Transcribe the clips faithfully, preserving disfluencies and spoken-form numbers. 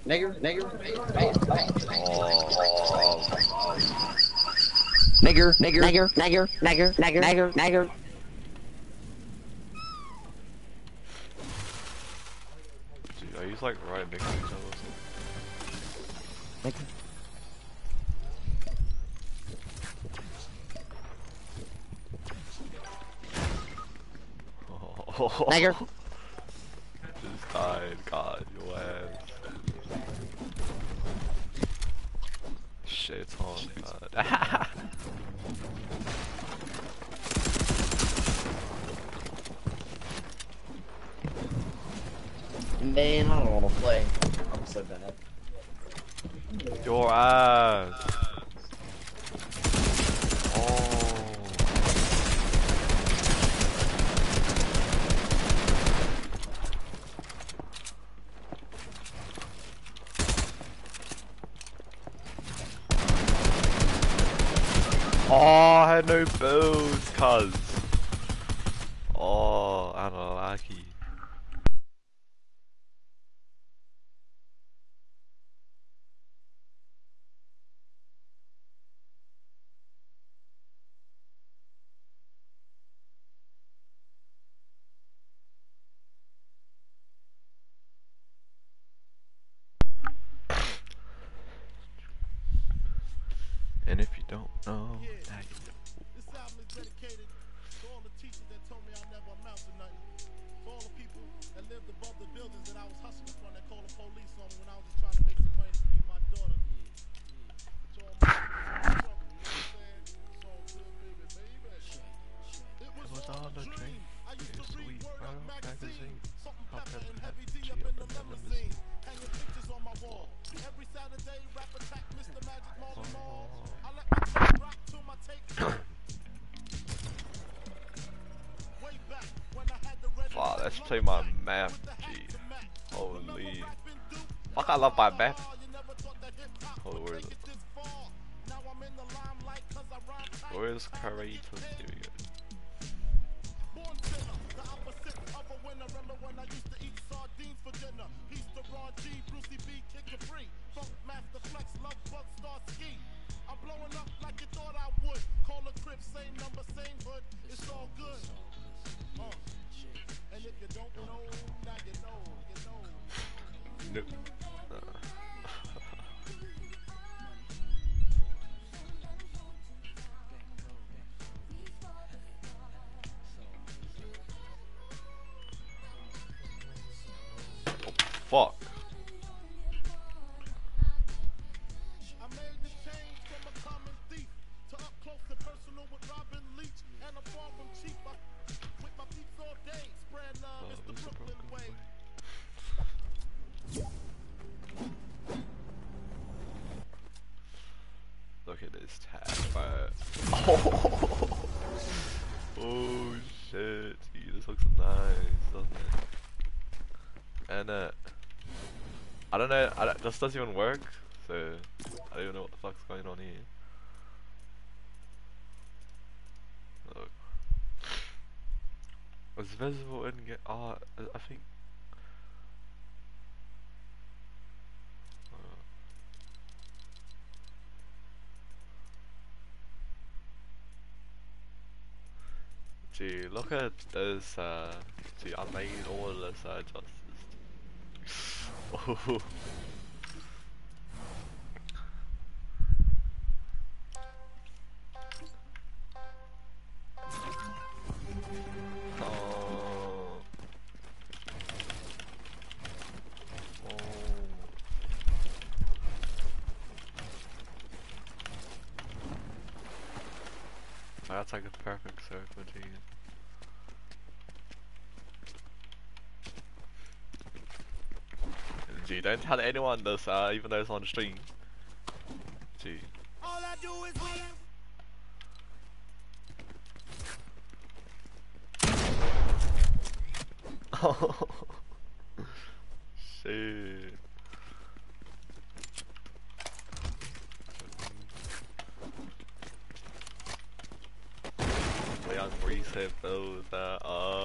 Nigger, nigger, bam, bam, bam. Oh, Nigger, nigger, nigger, nigger, nigger, nigger, nigger, nigger. Gee, are you like right next to each other? Nigger. Oh. Nigger. Just died, God, your ass. Shit on, God. Man, I don't want to play. I'm so bad. Your ass. Oh. Oh, I had no builds, cuz. Oh, unlucky. And if you don't know, now you know. This album is dedicated to all the teachers that told me I never amount to nothing. To all the people that lived above the buildings that I was hustling from that called the police on me when I was just trying to make some money to feed my daughter. To all my people in struggle, you know what I'm saying? It's all good, baby, baby. It was, It was all all a a dream. dream. I used to It's read sweet, Word bro. Up magazine. Magazine. Salt and Pop pepper and and pep. heavy D G up in up the in the limousine. limousine. Hanging pictures on my wall. Every Saturday, rap attack, Mister Magic Marley Marl. Oh. I let my tape rock till my tape drop. Way back when I had the red and Wow, black let's play my lumberjack map, with the hat G. to match. Remember Holy. rapping Duke? Fuck, I love my map. You never thought that hip hop Hold on, would where is take it? it this far. Now I'm in the limelight 'cause I rhyme tight. Where's Time to Curator? get Here we paid. go. Born sinner, the opposite of a winner. Remember when I used to eat sardines for dinner? Peace to Ron G, Brucey B, Kid Capri, Funk Master Flex, Love Bug, Star Ski. I'm blowing up like you thought I would. Call a crib, same number, same hood. It's all good. Uh. And if you don't know, now you know, you know. Nope. Uh. Oh, fuck. I made the change from a common thief to up close and personal with Robin Leach. And I'm far from cheap. I with my peeps all day. Spread love, Oh, it's the it's the Brooklyn Brooklyn way. way. Look at this tag, bro. Oh, oh shit. Gee, this looks nice, doesn't it? And uh, I don't know, I don't, this doesn't even work, so I don't even know what the fuck's going on here. Look. It's visible in get. Oh, I think. Uh, Gee, look at this. Uh, gee, I made all of this uh, justice. Oh. Oh. Oh. That's like a perfect circle, geez. Gee, don't tell anyone this, uh, even though it's on stream. Gee. All I do is win. Oh. Shit. Leon reset those, uh,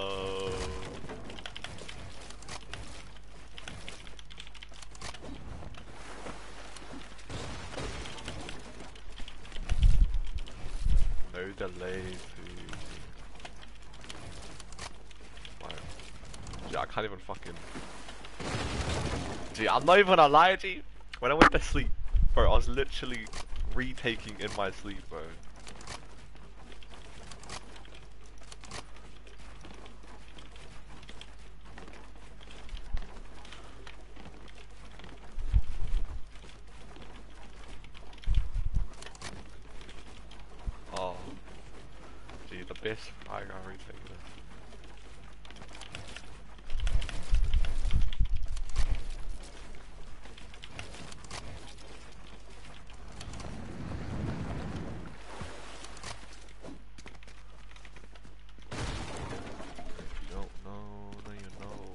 oh. delay too. Like, yeah, I can't even fucking. Gee, I'm not even gonna lie to you. When I went to sleep, bro, I was literally retaking in my sleep, bro. Oh, gee, the best I got retaking it. If you don't know, now you know.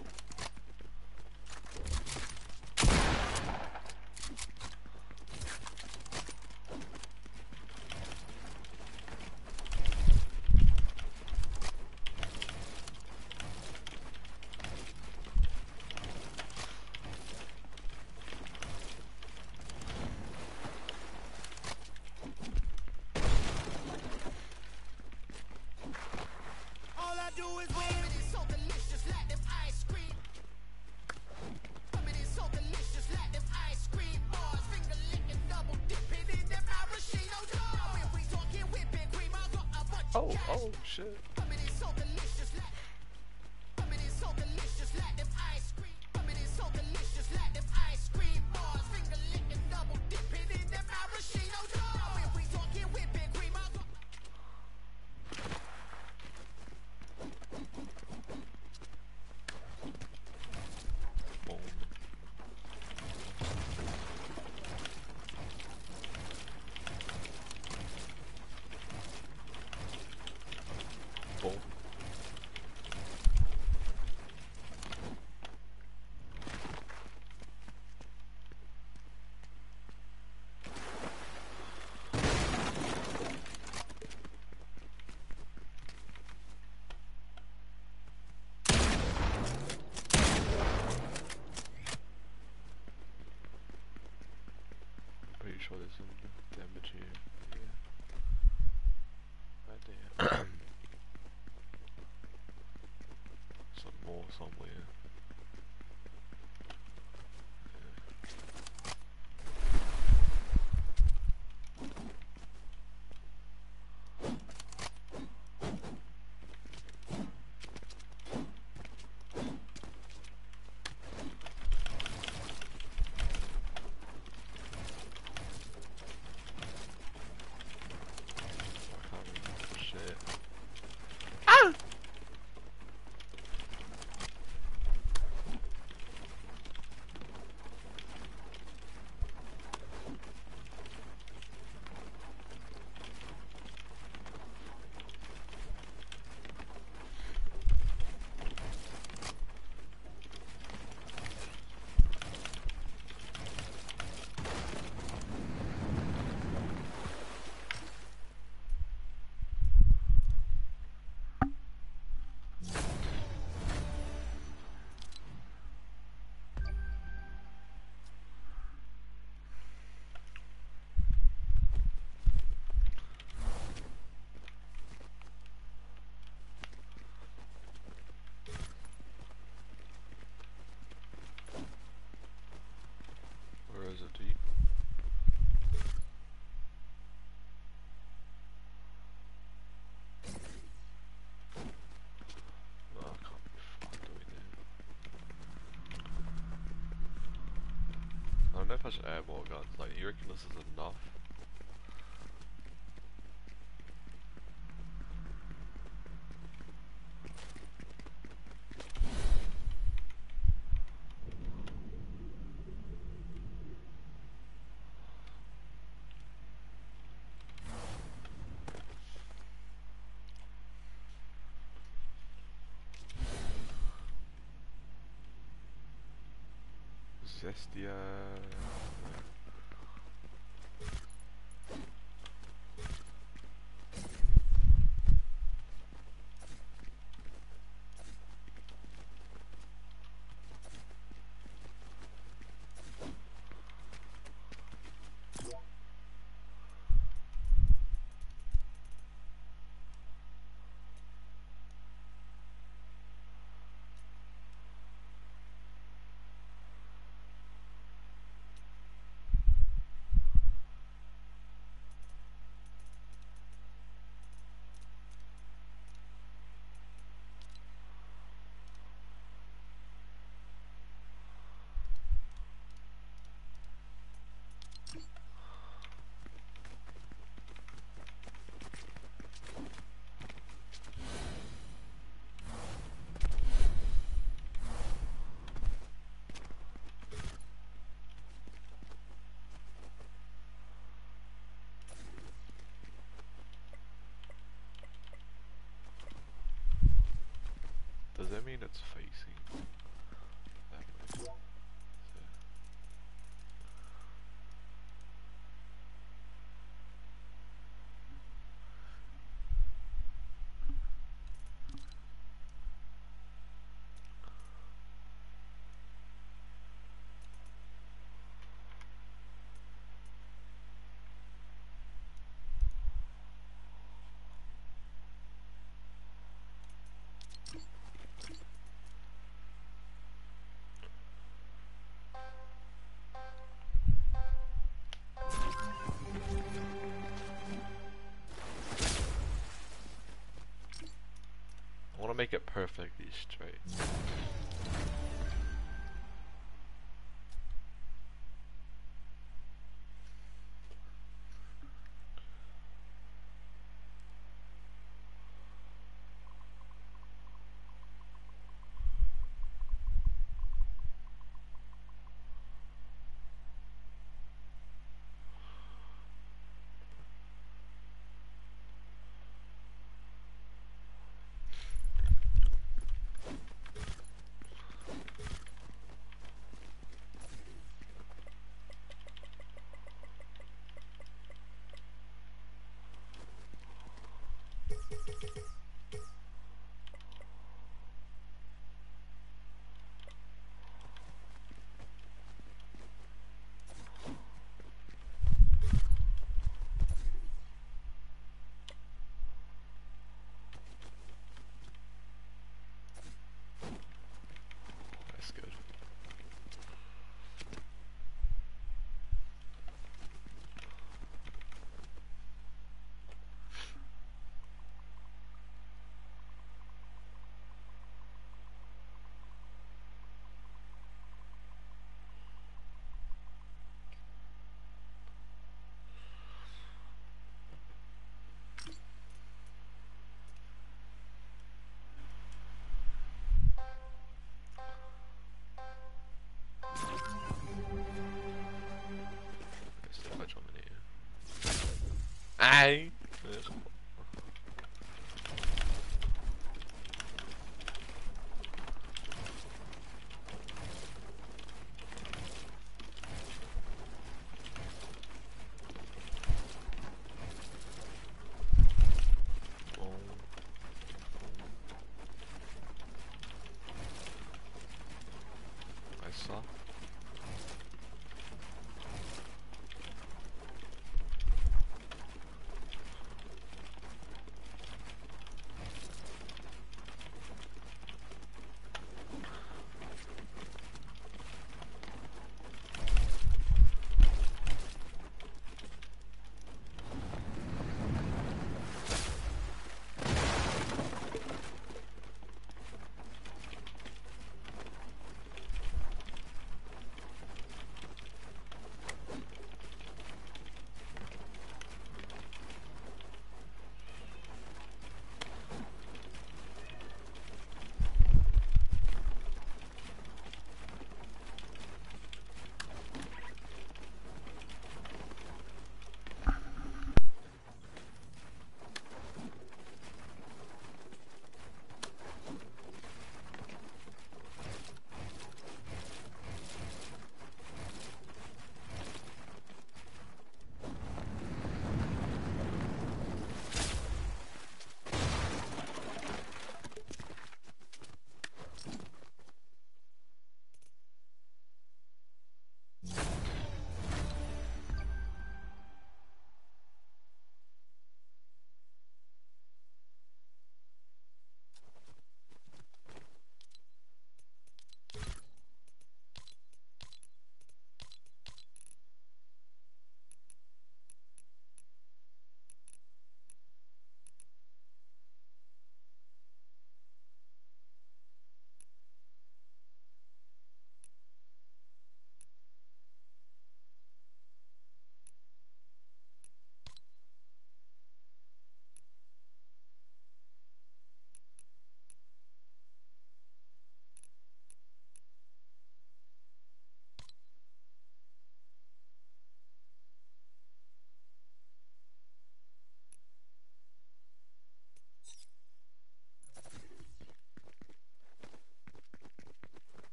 All I do is win. It is so delicious, like them ice cream. It is so delicious, like them ice cream bars. Finger licking, double dipping in them maraschino jars. When we talking whipping cream, I got a bunch Oh, of cash. oh, shit. It is so delicious, like. It is so delicious, like them ice cream. It is so delicious, like them ice cream bars. Finger licking, double dipping in them maraschino jars. When we talking whipping cream, I got. Boom. Boom. Pretty sure there's some damage here. Yeah. Right there. Some more somewhere. I can't remember shit. Ah! Where is it, D? No, I can't be fucked doing that. I don't know if I should add more guns. Like, you reckon this is enough? Zestia. I mean it's facing that way. So. I want to make it perfectly straight. That's good. Ist falsch rum, nee. Ei! I saw.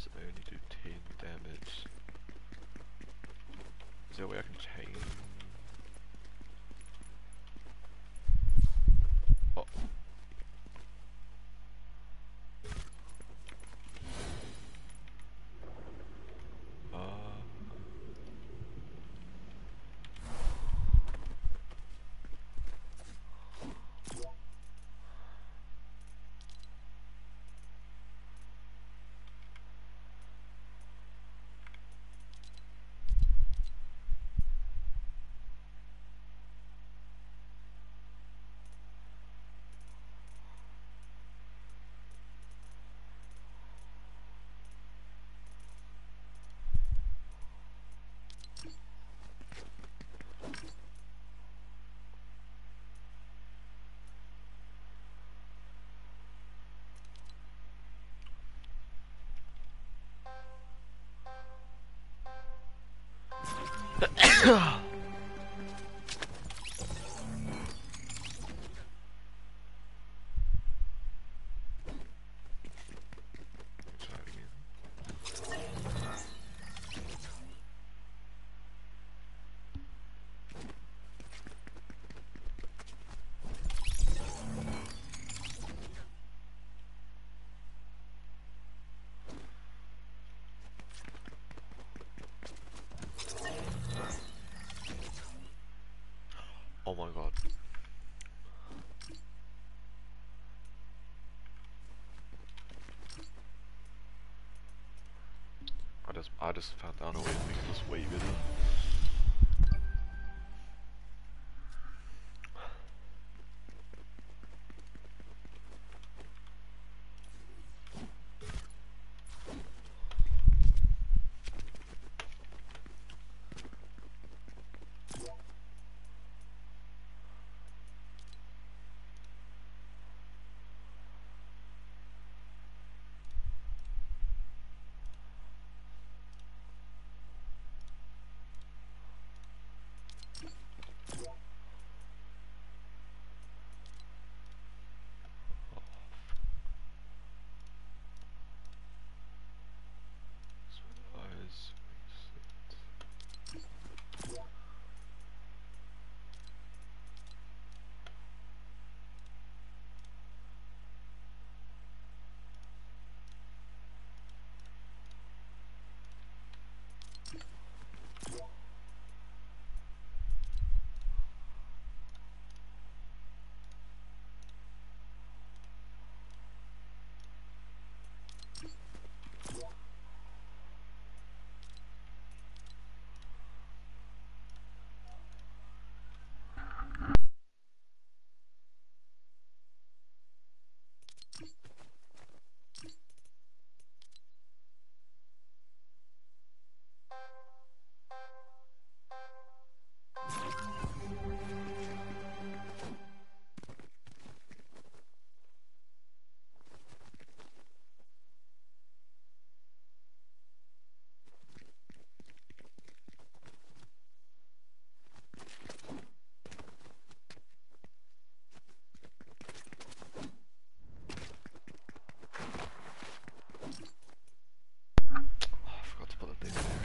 does only do ten damage. Is there a way I can change? Oh. Uh. Try it again. Oh my god. I just I just found out a way to make this way better. Eyes, reset. Oh, I forgot to put the thing there.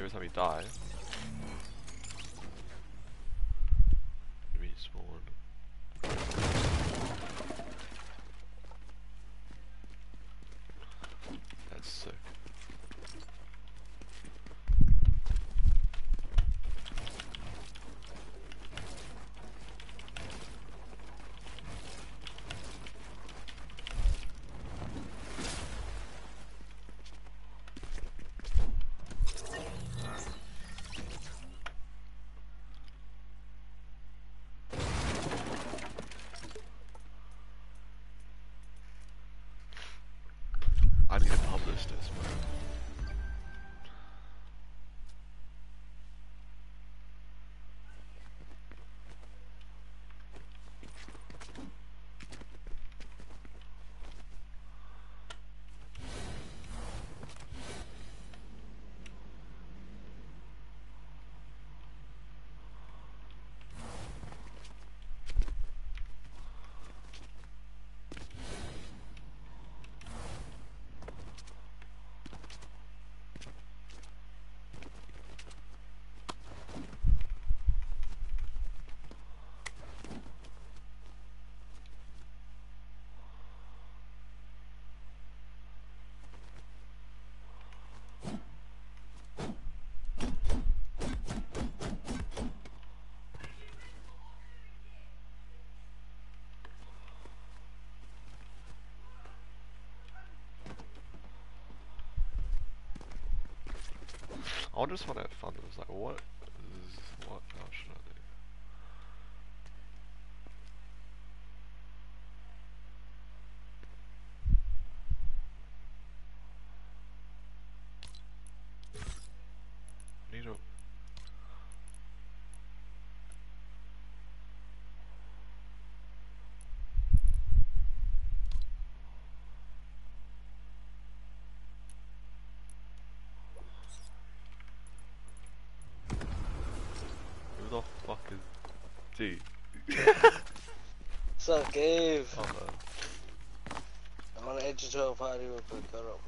every time you die. Respawn. That's sick. I need to publish this, man. I just want to have fun. It was like, what is, what else should I do? I need a... Who the fuck is... D? What's up, Gabe? Oh man. I'm on an edge of twelve party real quick, hold up.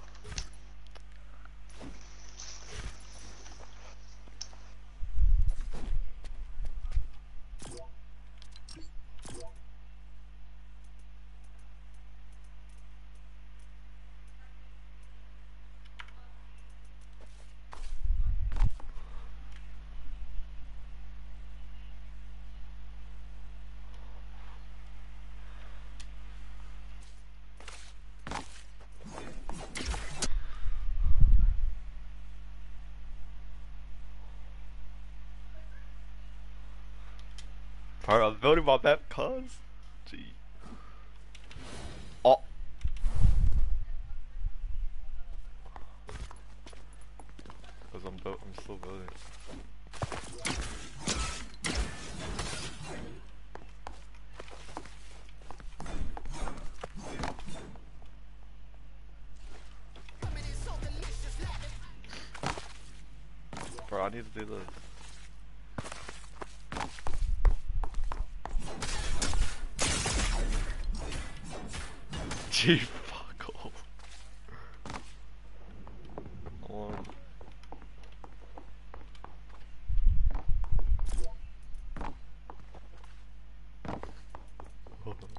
Alright, I'm building my map, cuz. Gee. Oh. Cause I'm built, I'm still building. Bro, I need to do this. Gee, fuck off. Hold on. Hold on.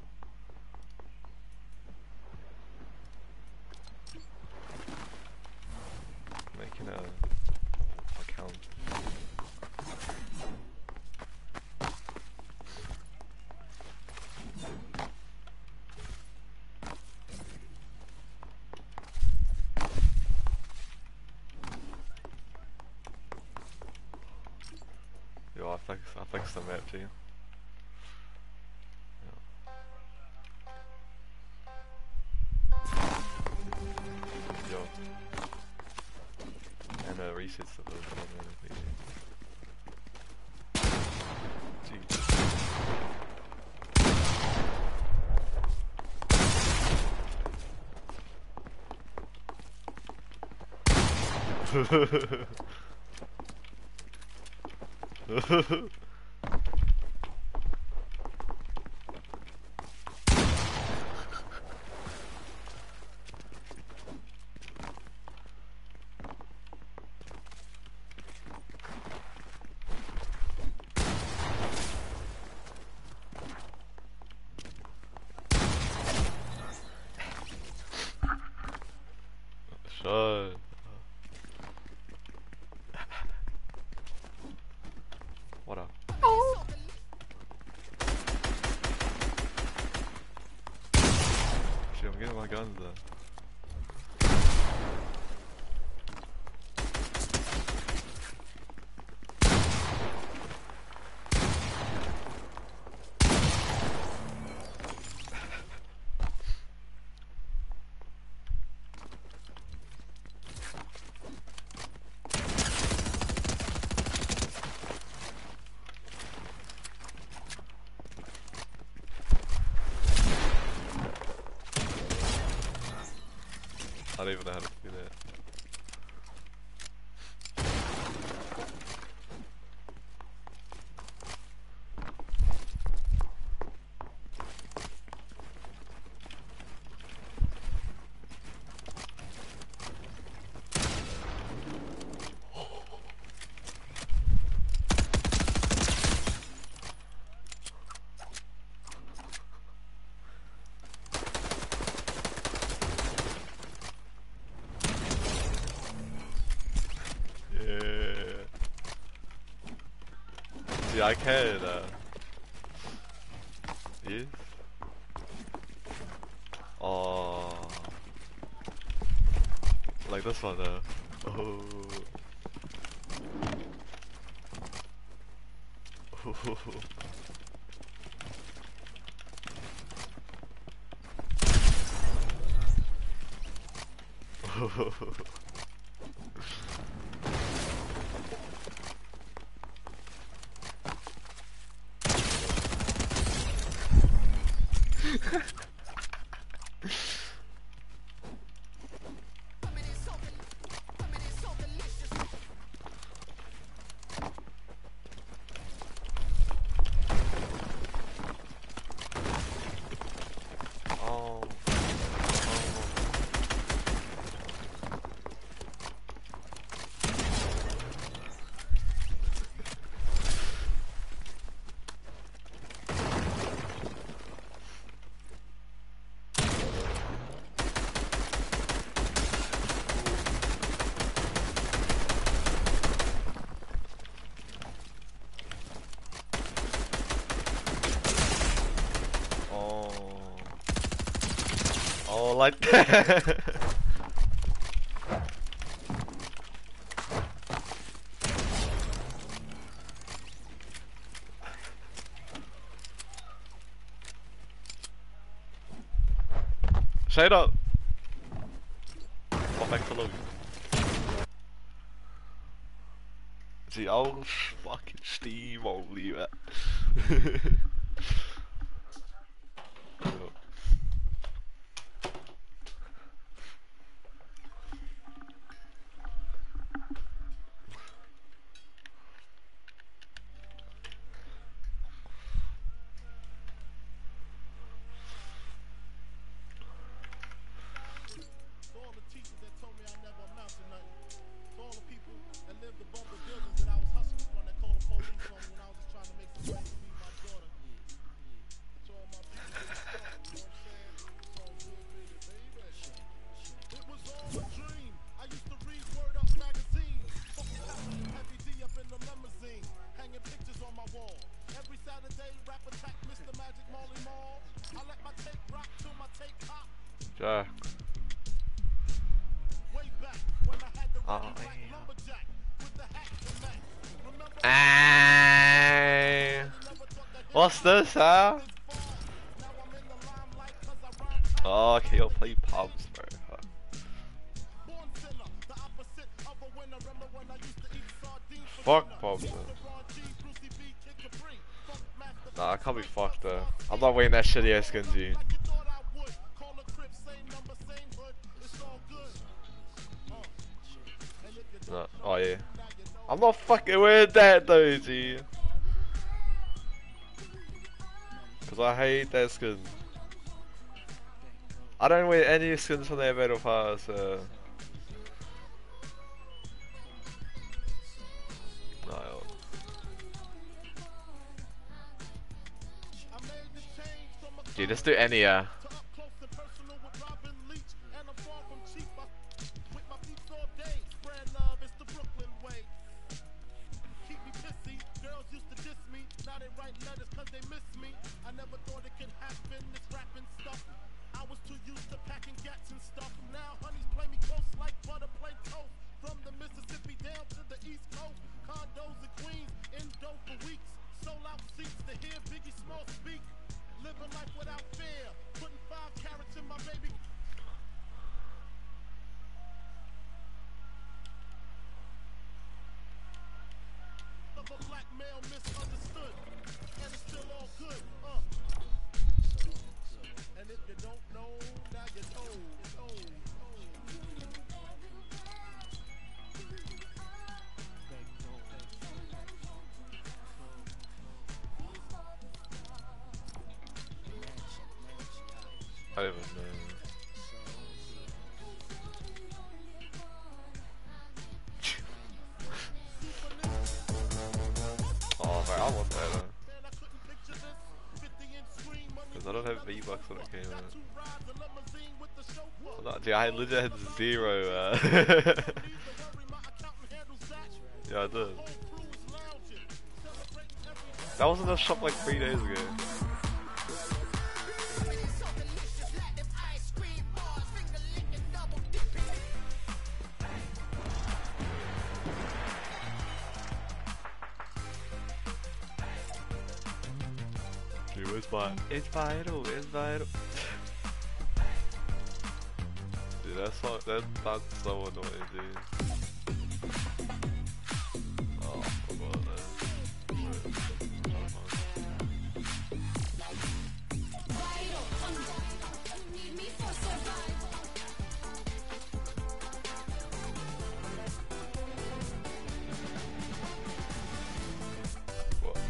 Making a account. Yo, I fix, I fixed the map to you. Yeah. Yo. And uh, resets the load automatically. Gee. shit. What up? Shit, I'm getting my guns though. I don't even know how to do that. See, I can, uh... Yes? Oh, like this one, uh... Oh... Oh, like that. Shut up. Wat ben ik te lopen? Zie, oh fucking Steam, holy man. Jack. Oh, yeah. What's this, huh? Oh, okay, you'll play pubs, bro. Fuck pubs, man. Nah, I can't be fucked though. I'm not wearing that shitty ass skin, G. No. Oh yeah. I'm not fucking wearing that though, G. Cause I hate that skin. I don't wear any skins from their Battle Pass, so... No. Dude, let's do any, uh... female misunderstood, and it's still all good. Uh. And if you don't know, now you know. know, know. I don't even know. Oh, right, I want that though. Because I don't have V-Bucks when it came out. I'm not, dude, I legit had zero. Uh yeah, I did. That was in the shop like three days ago. Dude, it's vital. It's vital. It's vital. Dude, that's so, that, that's so annoying, dude. Oh, I forgot that. What?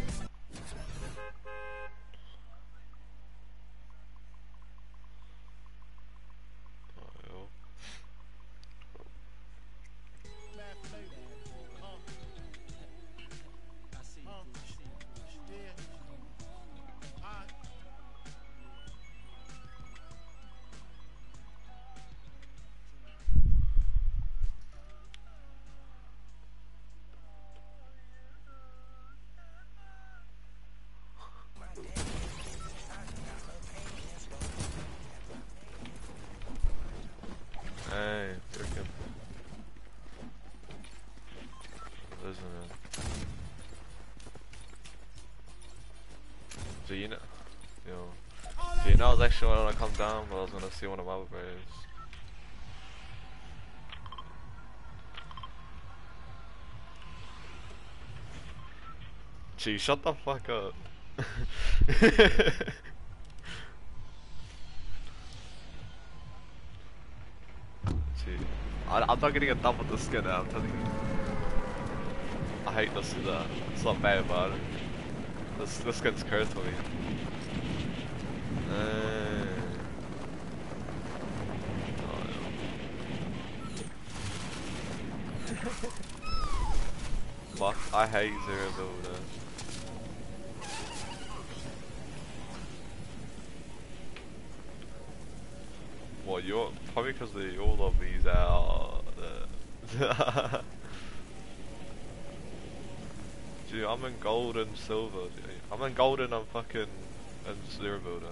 Hey, freaking. Listen, man. Do you know? Yo. Do you know I was actually wanting to come down, but I was gonna see one of my brothers. Gee, shut the fuck up. Gee, I, I'm not getting a dub with the skin now, I'm telling you. I hate this, uh, it's not bad about it. This, this skin's cursed for me. Uh, oh, yeah. Fuck, I hate zero builder. Well, you're probably because the all of these are the. Dude, I'm in gold and silver. Dude. I'm in gold and I'm fucking and zero builder.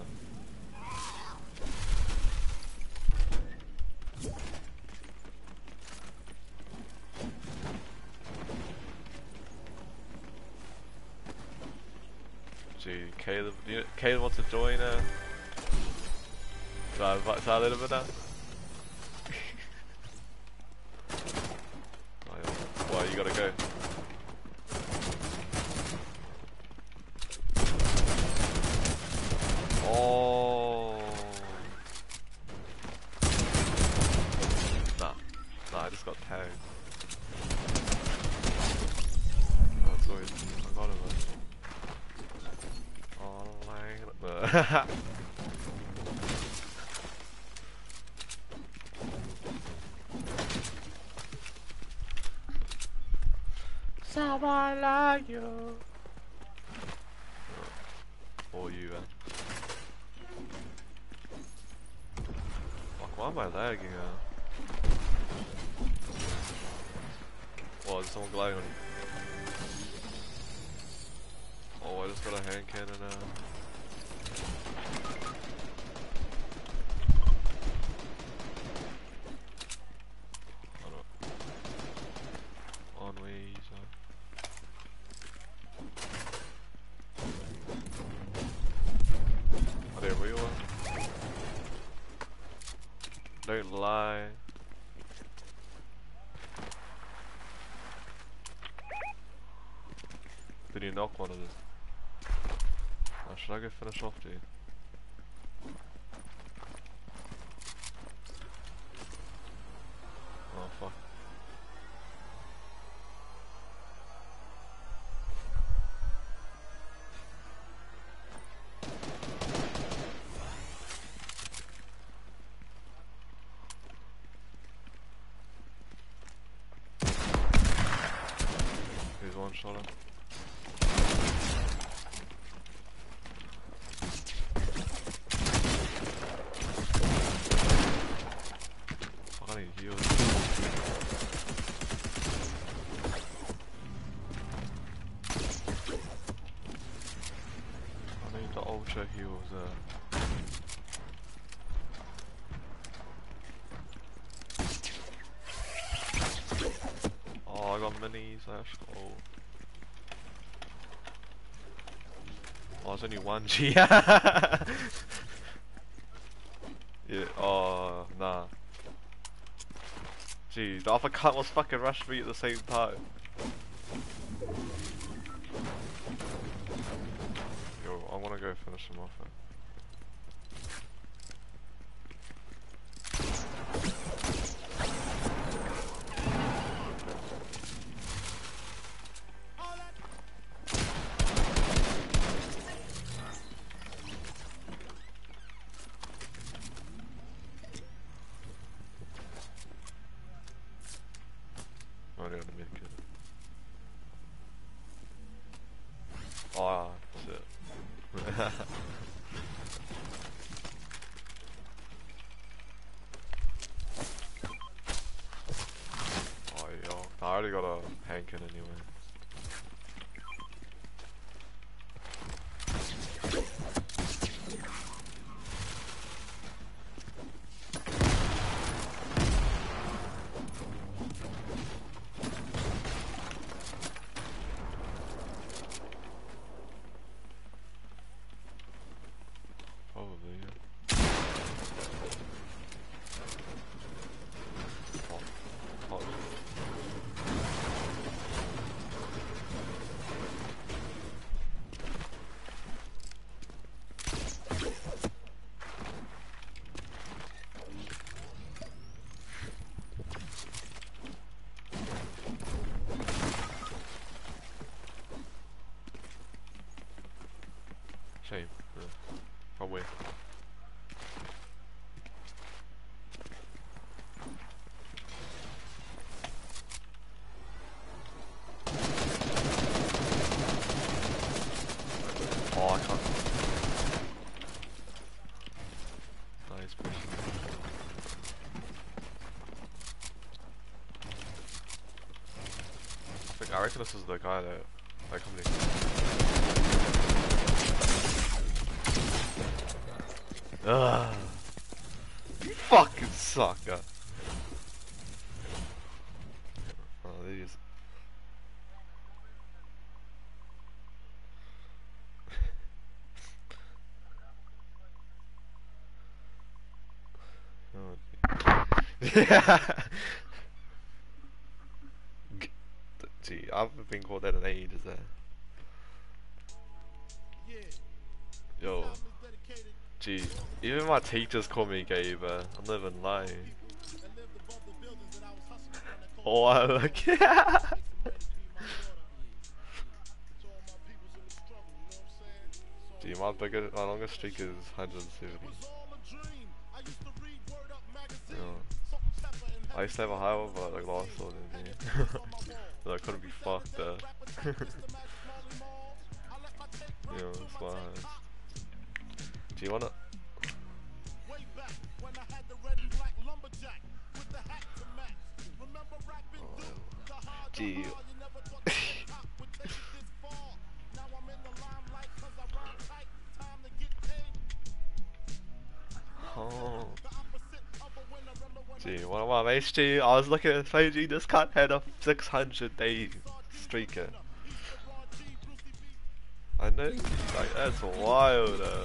Gee, Caleb, do you, Caleb wants to join. Uh, so I invite a little bit now. Oh, yeah. Well, you gotta go. Oh. Nah, nah, I just got tagged. Oh, sorry, I got him. Oh, my. Someone like you. Or you, man. Fuck, why am I lagging out? Oh, is someone gliding on you? Oh, I just got a hand cannon now. On ways. Are they real? Don't lie. Did you knock one of them? Oh, should I go finish off, dude? Oh, fuck. He's one shot him. Fuck, I need heals. I need the ultra heals there. Oh, I got minis, let's go. Oh, it's only one G. Yeah, oh, nah. Gee, the other cunt was fucking rushing me at the same time. Yo, I wanna go finish him off. Eh? I gotta make it. Oh, shit. Oh, yo. I already got a Hankin anyway. Probably, yeah. Oh, oh. Shame. Yeah. Probably. Oh, I can't. Nice push. I think I reckon this is the guy that that company. Ugh. You fucking sucker. Oh, they just. Oh, yeah. Gee, I haven't been called that in ages there. Yo. Gee, even my teachers call me gay, but I'm not even lying. Oh, I look. Yeah. Gee, my biggest, my longest streak is one hundred seventy. Yeah. I used to have a high one, but like lost all in here. So I couldn't be fucked up. Yeah, that's why. Do you wanna? Oh, gee. Oh. Gee, one of my mates, G, I was looking at his page, G, this cunt had a six hundred day streaker. I know, like, that's wild, uh.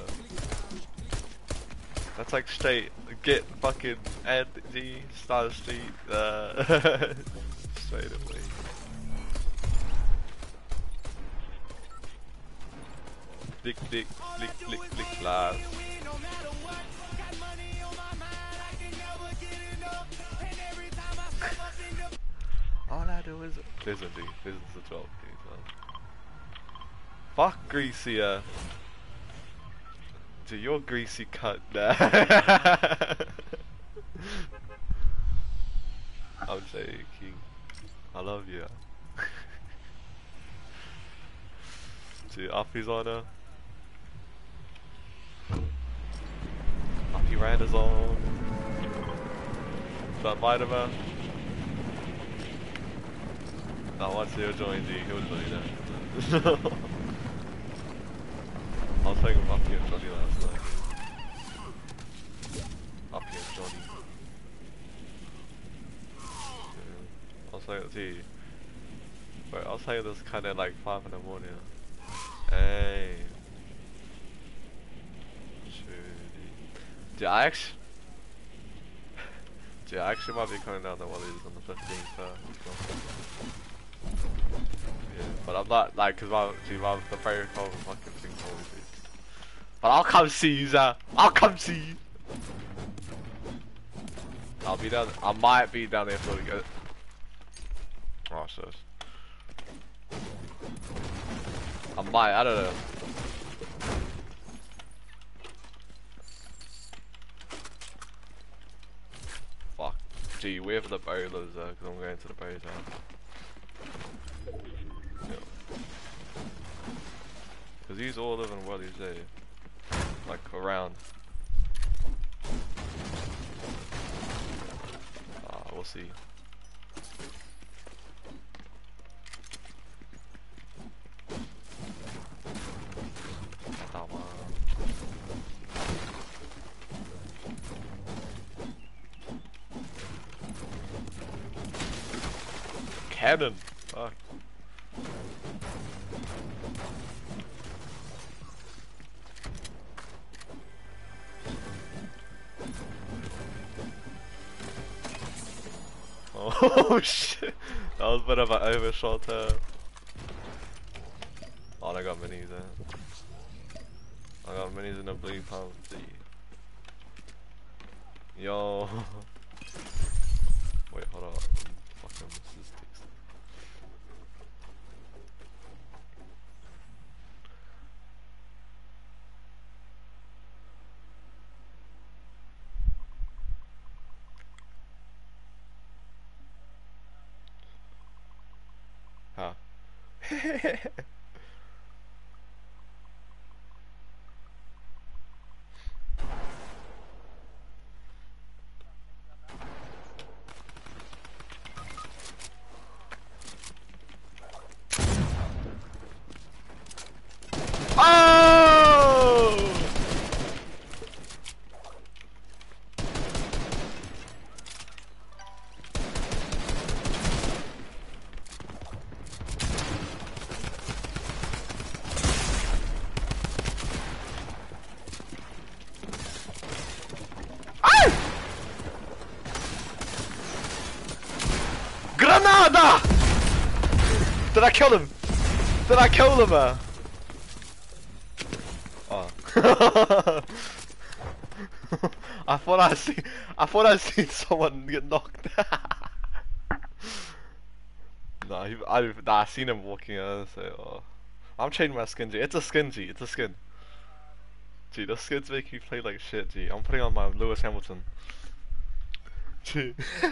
That's like straight, get fucking Anthony, Star Street, uh, straight away. Flick, flick, flick, flick, flick, flash. All I do is listen, dude. Listen to twelve, man. Fuck greasy, uh. Dude, you're greasy cunt there. I'm joking. I love you. Dude, Uppy's on her. Uppy Rand is on. Should I invite him out? No, once he'll join G, he'll join that. I was playing with Uppy and Johnny last night. Uppy and Johnny. Yeah. I was playing with T. Wait, I was playing this kinda like five in the morning. Hey. Dude, I actually, dude, I actually might be coming down to one of these on the fifteenth. Uh, yeah, but I'm not like, cause my, dude, my the very cold fucking thing told me to. But I'll come see you, sir. I'll come see you. I'll be down. I might be down there for the go. Oh, shit. I might. I don't know. Fuck. Gee, where for the bowlers though, because I'm going to the bow town. Yeah. Because these all live in wellies there. Like around. Ah, we'll see. Oh, wow. Cannon! Fuck. Oh shit! That was a bit of an overshot there. Oh, I got minis there. I got minis in a blue pump. Yo. Wait, hold on. Fucking statistics. Huh. Oh! Granada! Did I kill him? Did I kill him? Uh? Oh. I thought I see. I thought I seen someone get knocked. Nah, he, I, nah, I seen him walking out. So, oh. I'm changing my skin, G. It's a skin, G. It's a skin. G, the skins make you play like shit, G. I'm putting on my Lewis Hamilton. G.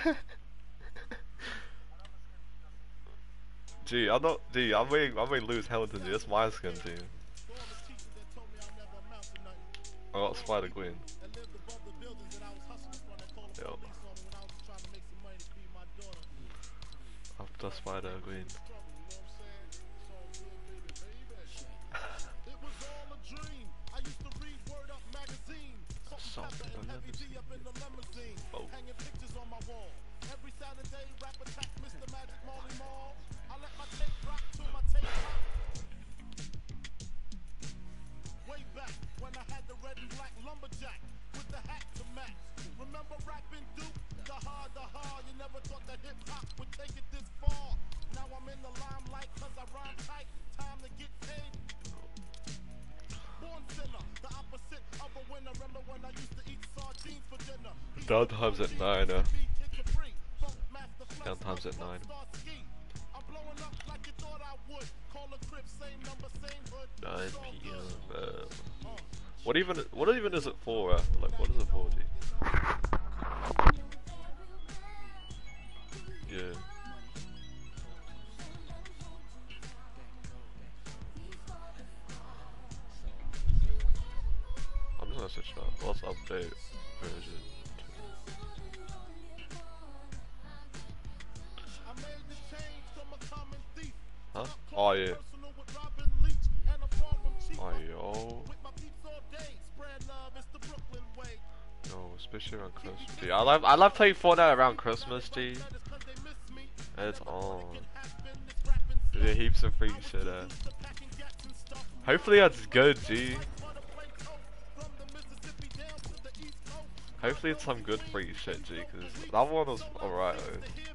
Gee, I'm not. Gee, I'm waiting. I'm waiting Lewis Hamilton. G, that's my skin, G. I got Spider Gwen. Yo. After Spider Gwen. Something I've never seen. Oh. Every Saturday, rap attack, Mister Magic Molly Mall. I let my tape rock to my tape rock. Way back when I had the red and black lumberjack with the hat to match. Remember rapping Duke? The hard, the hard. You never thought that hip hop would take it this far. Now I'm in the limelight cause I rhyme tight. Time to get paid. Downtime's at nine. Uh. Downtime's at nine. nine p m. Uh, what even? What even is it for? Uh? Like, what is it for, dude? Yeah. I'm just gonna switch it up. Let's update version. Huh? Oh yeah. Oh yo. Yo, especially around Christmas. Dude, I love I love playing Fortnite around Christmas, dude. It's on. There's heaps of free shit there. Hopefully that's good, G. Hopefully it's some good free shit, G, because that one was alright though.